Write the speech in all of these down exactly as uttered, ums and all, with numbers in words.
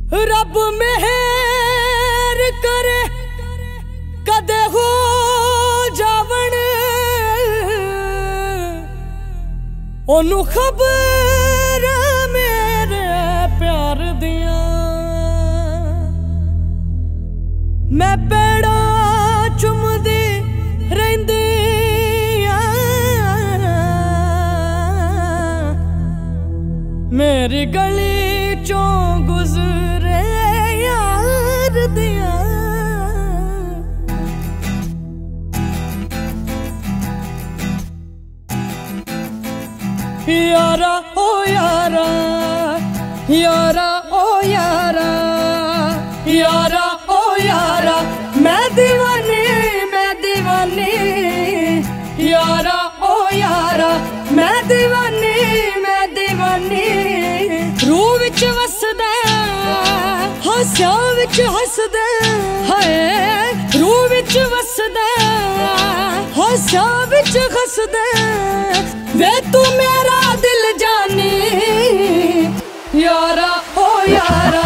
रब मेहर करे कदे हो जावण ओनू खबर मेरे प्यार दिया। मैं पेड़ा चुमदी रहिंदी मेरी गली चों गुजरे यार दिया। यारा ओ यारा यारा ओ यारा यारा ओ यारा मैं दीवानी मैं दीवानी यारा ओ यारा मैं दीवानी मैं दीवानी। रूह विच वसदा हास्या विच हसदा हाय रूह विच वसदा हास्या विच हसदा वे तू मेरा दिल जानी यारा ओ यारा।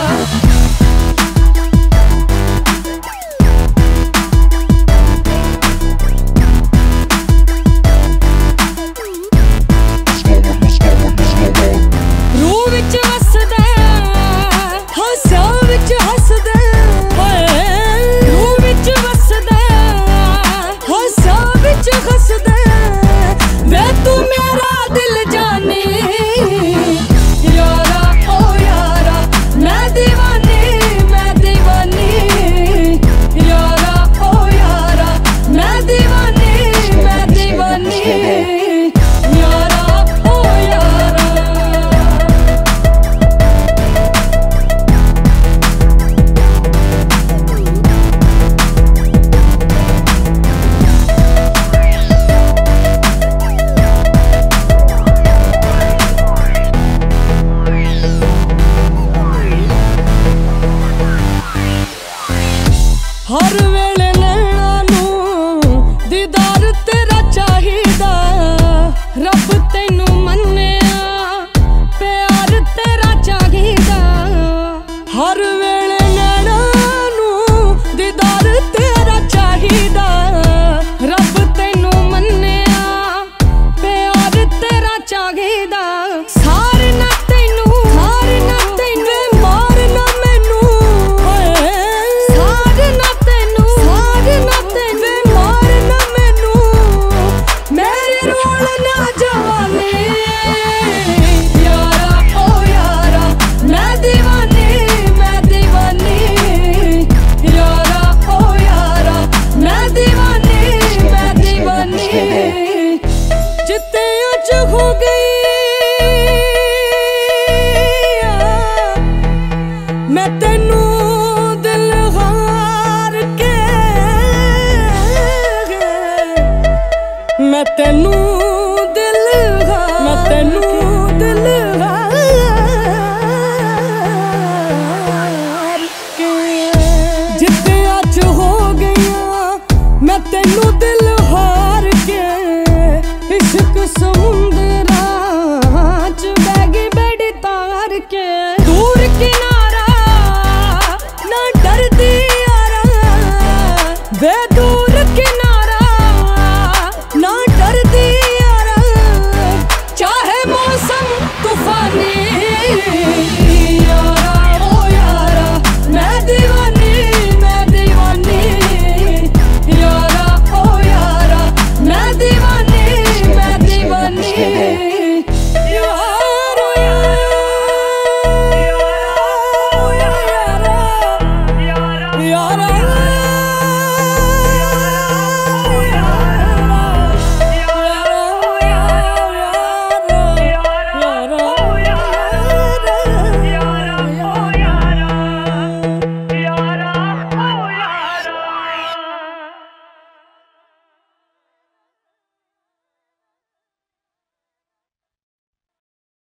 रूह विच वसदा हास्या विच हसदा रूह विच वसदा हास्या विच हसदा वे तू मेरा दिल जानी यारा ओ यारा मैं दीवानी मैं दीवानी यारा ओ यारा मैं दीवानी मैं दीवानी यारा ओ यारा। हर वेले नैना नू दीदार तेरा चाहिदा रब तैनू मन्निया प्यार तेरा चाहिदा। हर